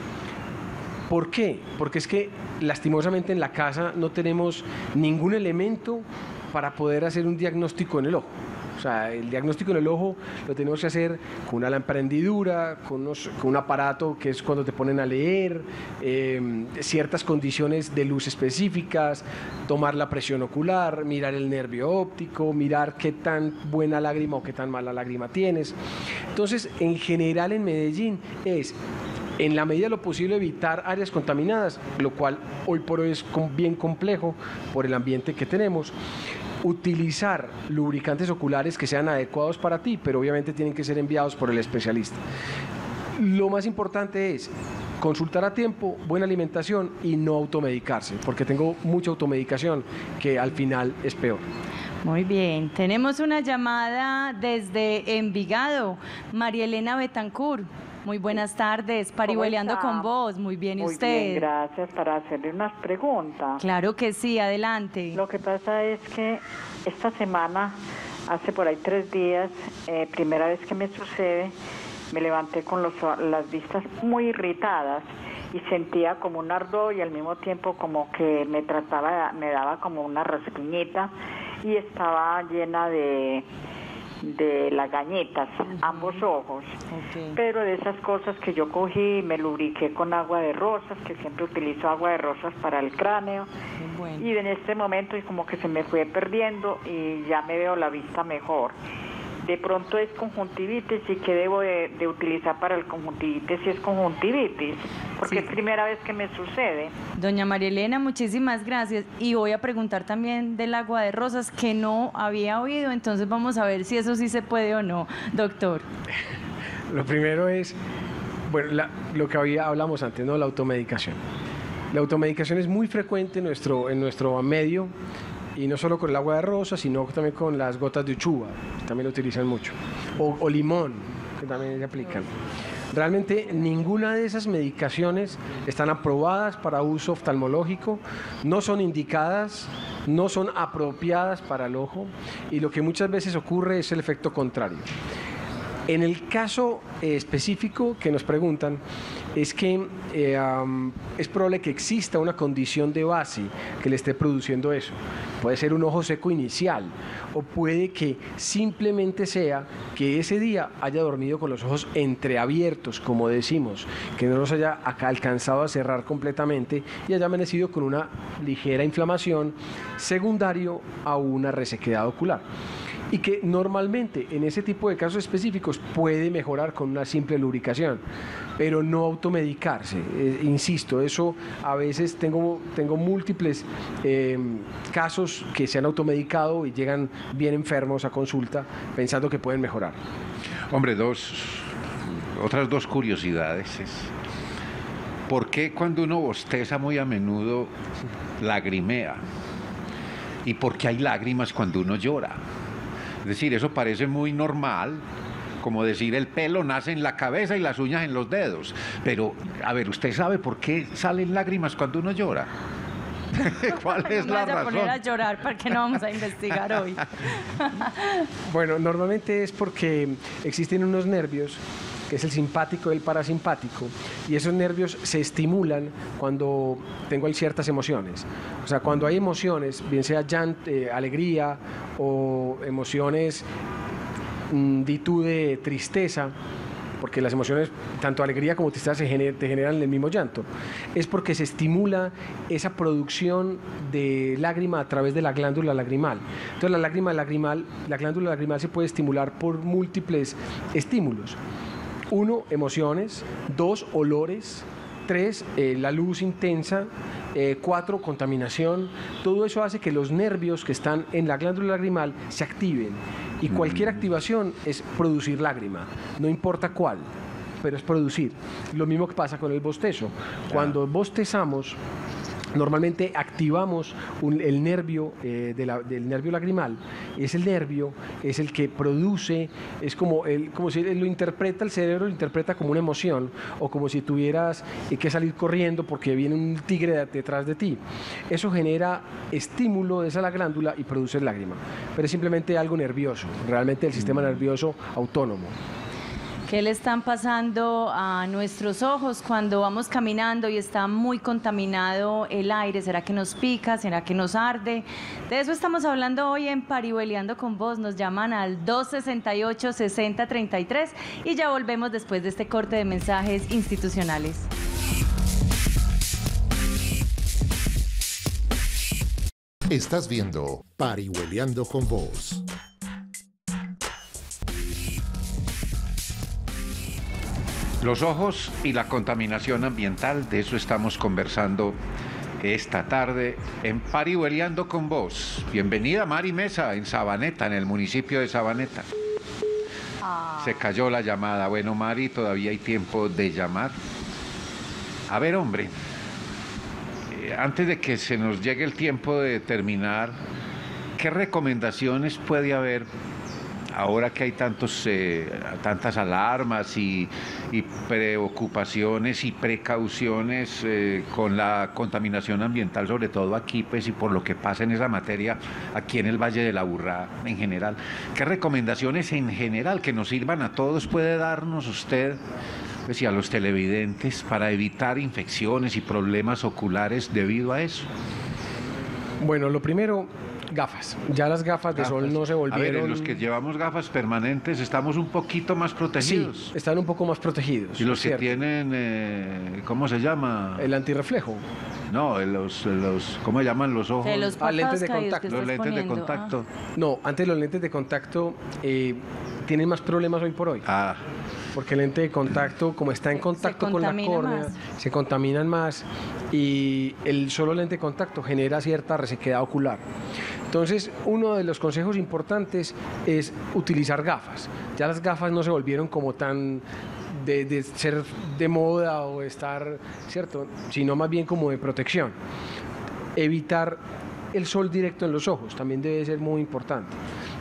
¿Por qué? Porque es que lastimosamente en la casa no tenemos ningún elemento para poder hacer un diagnóstico en el ojo. O sea, el diagnóstico en el ojo lo tenemos que hacer con una lámpara hendidura, con un aparato que es cuando te ponen a leer, ciertas condiciones de luz específicas, tomar la presión ocular, mirar el nervio óptico, mirar qué tan buena lágrima o qué tan mala lágrima tienes. Entonces, en general en Medellín es, en la medida de lo posible, evitar áreas contaminadas, lo cual hoy por hoy es bien complejo por el ambiente que tenemos. Utilizar lubricantes oculares que sean adecuados para ti, pero obviamente tienen que ser enviados por el especialista. Lo más importante es consultar a tiempo, buena alimentación y no automedicarse, porque tengo mucha automedicación que al final es peor. Muy bien, tenemos una llamada desde Envigado, María Elena Betancourt. Muy buenas tardes, Parihueliando con Vos. Muy bien, ¿y usted? Muy bien, gracias. Para hacerle unas preguntas. Claro que sí, adelante. Lo que pasa es que esta semana, hace por ahí 3 días, primera vez que me sucede, me levanté con las vistas muy irritadas y sentía como un ardor y al mismo tiempo como que me daba como una raspiñita y estaba llena de lagañitas, ambos ojos. Okay. Pero de esas cosas que yo cogí, me lubriqué con agua de rosas, que siempre utilizo agua de rosas para el cráneo. Bueno. Y en este momento como que se me fue perdiendo y ya me veo la vista mejor. De pronto es conjuntivitis y qué debo de utilizar para el conjuntivitis si es conjuntivitis, porque sí, es primera vez que me sucede. Doña María Elena, muchísimas gracias. Y voy a preguntar también del agua de rosas que no había oído, entonces vamos a ver si eso sí se puede o no, doctor. Lo primero es, bueno, lo que hablamos antes, ¿no? La automedicación. La automedicación es muy frecuente en nuestro medio. Y no solo con el agua de rosa, sino también con las gotas de uchuva, que también lo utilizan mucho. O limón, que también se aplican. Realmente ninguna de esas medicaciones están aprobadas para uso oftalmológico, no son indicadas, no son apropiadas para el ojo y lo que muchas veces ocurre es el efecto contrario. En el caso específico que nos preguntan, es que es probable que exista una condición de base que le esté produciendo eso. Puede ser un ojo seco inicial o puede que simplemente sea que ese día haya dormido con los ojos entreabiertos, como decimos, que no los haya alcanzado a cerrar completamente y haya amanecido con una ligera inflamación secundario a una resequedad ocular. y que normalmente en ese tipo de casos específicos puede mejorar con una simple lubricación, pero no automedicarse. Insisto, eso a veces tengo múltiples casos que se han automedicado y llegan bien enfermos a consulta pensando que pueden mejorar. Hombre, otras dos curiosidades es, ¿por qué cuando uno bosteza muy a menudo lagrimea? ¿Y por qué hay lágrimas cuando uno llora? Es decir, eso parece muy normal, como decir el pelo nace en la cabeza y las uñas en los dedos. Pero, a ver, ¿usted sabe por qué salen lágrimas cuando uno llora? ¿Cuál es la razón? No poner a llorar, porque no vamos a investigar hoy. Bueno, normalmente es porque existen unos nervios, que es el simpático y el parasimpático, y esos nervios se estimulan cuando tengo ciertas emociones. O sea, cuando hay emociones, bien sea alegría o emociones de tristeza, porque las emociones, tanto alegría como tristeza, te generan el mismo llanto, es porque se estimula esa producción de lágrima a través de la glándula lagrimal. Entonces la glándula lagrimal se puede estimular por múltiples estímulos. 1, emociones. 2, olores. 3, la luz intensa. 4, contaminación. Todo eso hace que los nervios que están en la glándula lagrimal se activen. Y cualquier activación es producir lágrima, no importa cuál, pero es producir. Lo mismo que pasa con el bostezo. Cuando bostezamos, normalmente activamos el nervio del nervio lagrimal. Ese nervio es el que produce, es como si lo interpreta, el cerebro lo interpreta como una emoción, o como si tuvieras que salir corriendo porque viene un tigre detrás de ti. Eso genera estímulo de esa glándula y produce lágrima, pero es simplemente algo nervioso, realmente el sistema nervioso autónomo. ¿Qué le están pasando a nuestros ojos cuando vamos caminando y está muy contaminado el aire? ¿Será que nos pica? ¿Será que nos arde? De eso estamos hablando hoy en Parihueliando con Vos. Nos llaman al 268-6033 y ya volvemos después de este corte de mensajes institucionales. Estás viendo Parihueliando con Vos. Los ojos y la contaminación ambiental, de eso estamos conversando esta tarde en Parihueliando con Vos. Bienvenida Mari Mesa en Sabaneta, en el municipio de Sabaneta. Se cayó la llamada. Bueno, Mari, todavía hay tiempo de llamar. A ver, hombre, antes de que se nos llegue el tiempo de terminar, ¿qué recomendaciones puede haber ahora que hay tantas alarmas y preocupaciones y precauciones con la contaminación ambiental, sobre todo aquí, pues, y por lo que pasa en esa materia aquí en el Valle de la Aburrá en general? ¿Qué recomendaciones en general que nos sirvan a todos puede darnos usted, pues, y a los televidentes, para evitar infecciones y problemas oculares debido a eso? Bueno, lo primero, gafas. Ya las gafas de sol no se volvieron... A ver, los que llevamos gafas permanentes estamos un poquito más protegidos. Sí, están un poco más protegidos. Y los que tienen, ¿cómo se llama? El antirreflejo. No, ¿cómo se llaman los ojos? Los lentes de contacto. Los lentes de contacto. No, antes los lentes de contacto tienen más problemas hoy por hoy. Porque el lente de contacto, como está en contacto con la córnea, se contaminan más, y el solo lente de contacto genera cierta resequedad ocular. Entonces, uno de los consejos importantes es utilizar gafas. Ya las gafas no se volvieron como tan de ser de moda o estar, ¿cierto?, sino más bien como de protección. Evitar el sol directo en los ojos también debe ser muy importante.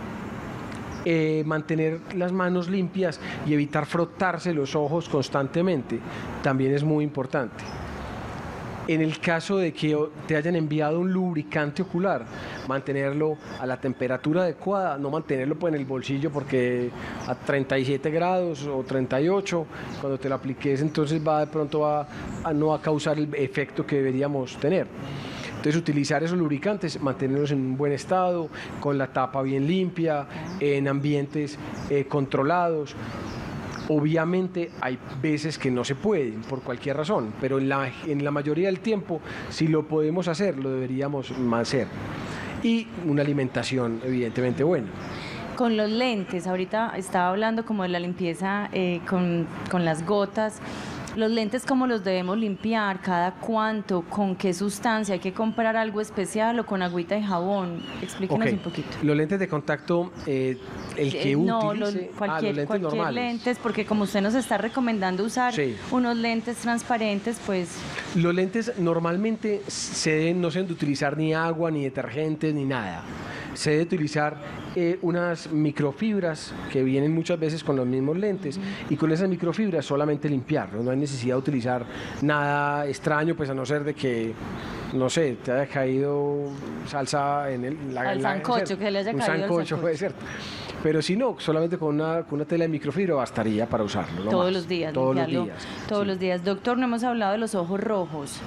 Mantener las manos limpias y evitar frotarse los ojos constantemente también es muy importante. En el caso de que te hayan enviado un lubricante ocular, mantenerlo a la temperatura adecuada, no mantenerlo pues en el bolsillo, porque a 37 grados o 38, cuando te lo apliques, entonces de pronto va a no causar el efecto que deberíamos tener. Entonces, utilizar esos lubricantes, mantenerlos en un buen estado, con la tapa bien limpia, en ambientes controlados. Obviamente hay veces que no se pueden por cualquier razón, pero en la mayoría del tiempo, si lo podemos hacer, lo deberíamos hacer. Y una alimentación evidentemente buena. Con los lentes, ahorita estaba hablando como de la limpieza con las gotas. Los lentes, ¿cómo los debemos limpiar? ¿Cada cuánto? ¿Con qué sustancia? ¿Hay que comprar algo especial o con agüita y jabón? Explíquenos un poquito. Los lentes de contacto, el que no, utilice... cualquier lentes, porque como usted nos está recomendando usar unos lentes transparentes, pues... Los lentes normalmente no se deben de utilizar ni agua, ni detergentes, ni nada. Se debe utilizar unas microfibras que vienen muchas veces con los mismos lentes, y con esas microfibras solamente limpiarlos. No hay necesidad de utilizar nada extraño, pues a no ser de que, no sé, te haya caído salsa en el sancocho, que le haya caído un sancocho, puede ser. Pero si no, solamente con una tela de microfibra bastaría para usarlo. Todos los días. Todos los días. Doctor, no hemos hablado de los ojos rojos.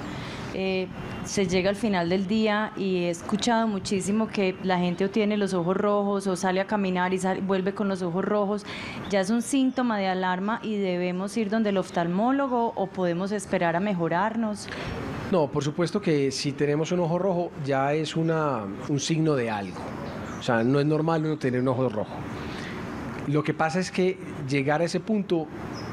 Se llega al final del día y he escuchado muchísimo que la gente o tiene los ojos rojos o sale a caminar y vuelve con los ojos rojos. ¿Ya es un síntoma de alarma y debemos ir donde el oftalmólogo o podemos esperar a mejorarnos? No, por supuesto que si tenemos un ojo rojo ya es un signo de algo. O sea, no es normal uno tener un ojo rojo. Lo que pasa es que llegar a ese punto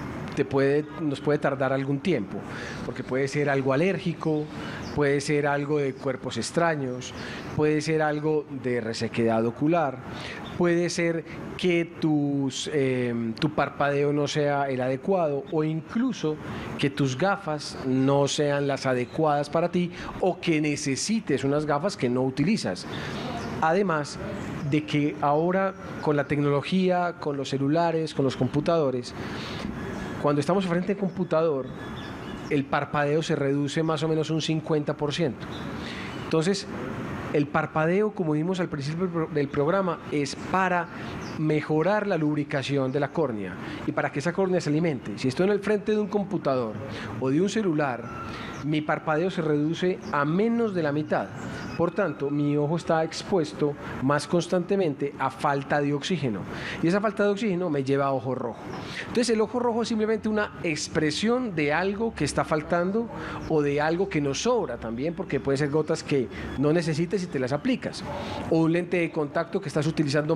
nos puede tardar algún tiempo, porque puede ser algo alérgico, puede ser algo de cuerpos extraños, puede ser algo de resequedad ocular, puede ser que tu parpadeo no sea el adecuado, o incluso que tus gafas no sean las adecuadas para ti, o que necesites unas gafas que no utilizas. Además de que ahora con la tecnología, con los celulares, con los computadores, cuando estamos frente al computador, el parpadeo se reduce más o menos un 50%. Entonces, el parpadeo, como vimos al principio del programa, es para mejorar la lubricación de la córnea y para que esa córnea se alimente. Si estoy en el frente de un computador o de un celular, mi parpadeo se reduce a menos de la mitad. Por tanto, mi ojo está expuesto más constantemente a falta de oxígeno. Y esa falta de oxígeno me lleva a ojo rojo. Entonces, el ojo rojo es simplemente una expresión de algo que está faltando o de algo que nos sobra también, porque puede ser gotas que no necesites y te las aplicas. O un lente de contacto que estás utilizando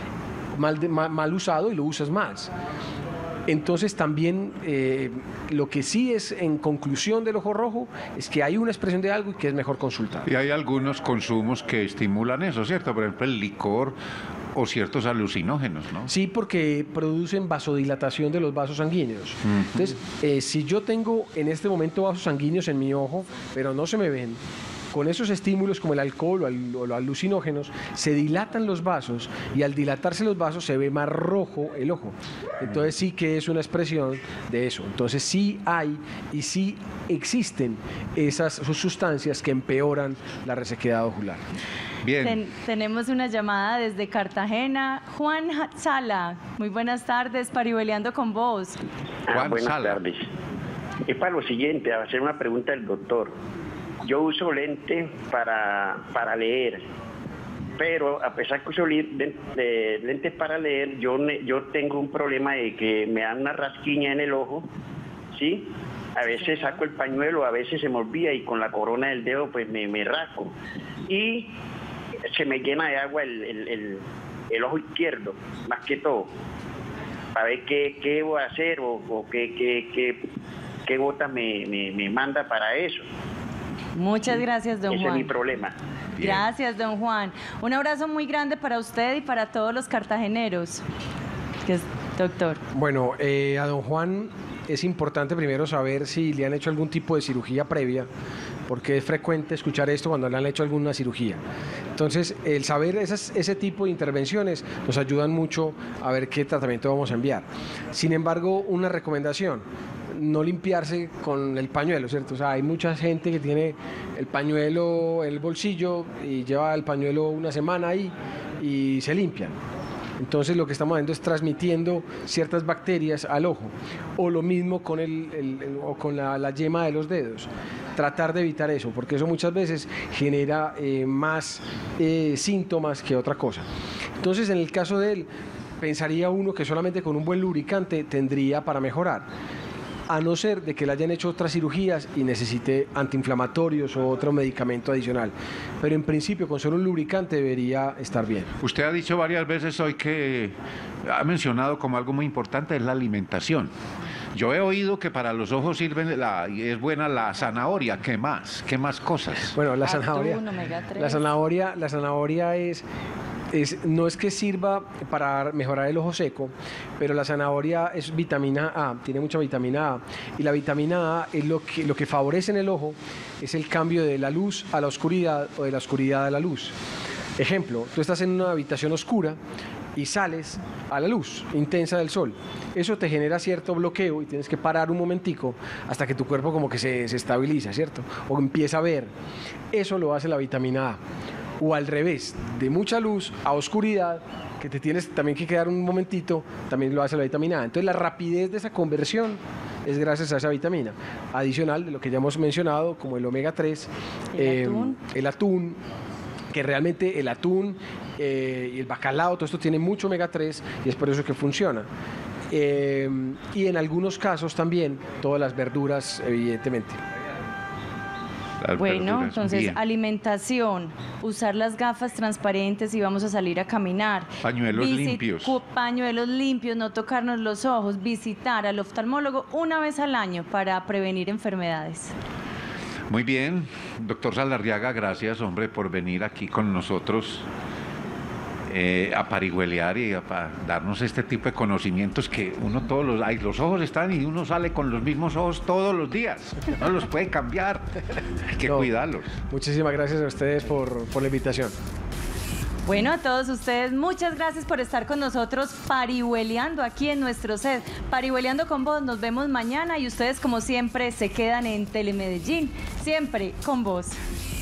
mal usado y lo usas más. Entonces también lo que sí es en conclusión del ojo rojo es que hay una expresión de algo y que es mejor consultar. Y hay algunos consumos que estimulan eso, ¿cierto? Por ejemplo, el licor o ciertos alucinógenos, ¿no? Sí, porque producen vasodilatación de los vasos sanguíneos. Entonces, si yo tengo en este momento vasos sanguíneos en mi ojo, pero no se me ven, con esos estímulos como el alcohol o los alucinógenos, se dilatan los vasos y al dilatarse los vasos se ve más rojo el ojo. Entonces sí que es una expresión de eso. Entonces sí hay y sí existen esas sustancias que empeoran la resequedad ocular. Bien. Tenemos una llamada desde Cartagena. Juan Sala, muy buenas tardes, Parihueliando con vos. Buenas tardes. Es para lo siguiente, a hacer una pregunta al doctor. Yo uso lentes para leer, pero a pesar que uso lentes para leer, yo tengo un problema de que me da una rasquiña en el ojo, ¿sí? A veces saco el pañuelo, a veces se me olvida y con la corona del dedo pues me rasco. Y se me llena de agua el ojo izquierdo, más que todo. Para ver qué voy a hacer o qué gotas me manda para eso. Muchas gracias, don Juan. Ese es mi problema. Bien. Gracias, don Juan. Un abrazo muy grande para usted y para todos los cartageneros. Doctor. Bueno, a don Juan es importante primero saber si le han hecho algún tipo de cirugía previa, porque es frecuente escuchar esto cuando le han hecho alguna cirugía. Entonces, el saber ese tipo de intervenciones nos ayudan mucho a ver qué tratamiento vamos a enviar. Sin embargo, una recomendación: no limpiarse con el pañuelo, ¿cierto? O sea, hay mucha gente que tiene el pañuelo en el bolsillo y lleva el pañuelo una semana ahí y se limpian. Entonces lo que estamos haciendo es transmitiendo ciertas bacterias al ojo, o lo mismo con con la yema de los dedos. Tratar de evitar eso, porque eso muchas veces genera más síntomas que otra cosa. Entonces, en el caso de él, pensaría uno que solamente con un buen lubricante tendría para mejorar. a no ser de que le hayan hecho otras cirugías y necesite antiinflamatorios o otro medicamento adicional. Pero en principio con solo un lubricante debería estar bien. Usted ha dicho varias veces hoy que ha mencionado como algo muy importante es la alimentación. Yo he oído que para los ojos es buena la zanahoria. ¿Qué más? ¿Qué más cosas? Bueno, la Atún, zanahoria. omega 3. La zanahoria no es que sirva para mejorar el ojo seco, pero la zanahoria es vitamina A, tiene mucha vitamina A, y la vitamina A es lo que favorece en el ojo, es el cambio de la luz a la oscuridad o de la oscuridad a la luz. Ejemplo, tú estás en una habitación oscura y sales a la luz intensa del sol. Eso te genera cierto bloqueo y tienes que parar un momentico hasta que tu cuerpo como que se estabiliza, ¿cierto? O empieza a ver. Eso lo hace la vitamina A. O al revés, de mucha luz a oscuridad, que te tienes también que quedar un momentito, también lo hace la vitamina A. Entonces la rapidez de esa conversión es gracias a esa vitamina. Adicional de lo que ya hemos mencionado, como el omega 3, el atún, que realmente el atún y el bacalao, todo esto tiene mucho omega 3 y es por eso que funciona. Y en algunos casos también todas las verduras, evidentemente. Bueno, entonces alimentación, usar las gafas transparentes si vamos a salir a caminar. Pañuelos limpios. Pañuelos limpios, no tocarnos los ojos, visitar al oftalmólogo una vez al año para prevenir enfermedades. Muy bien, doctor Saldarriaga, gracias, hombre, por venir aquí con nosotros a parihuelear y a darnos este tipo de conocimientos que uno los ojos están y uno sale con los mismos ojos todos los días, no los puede cambiar, hay que cuidarlos. Muchísimas gracias a ustedes por la invitación. Bueno, a todos ustedes, muchas gracias por estar con nosotros parihueleando aquí en nuestro set. Parihueleando con vos, nos vemos mañana y ustedes como siempre se quedan en Telemedellín, siempre con vos.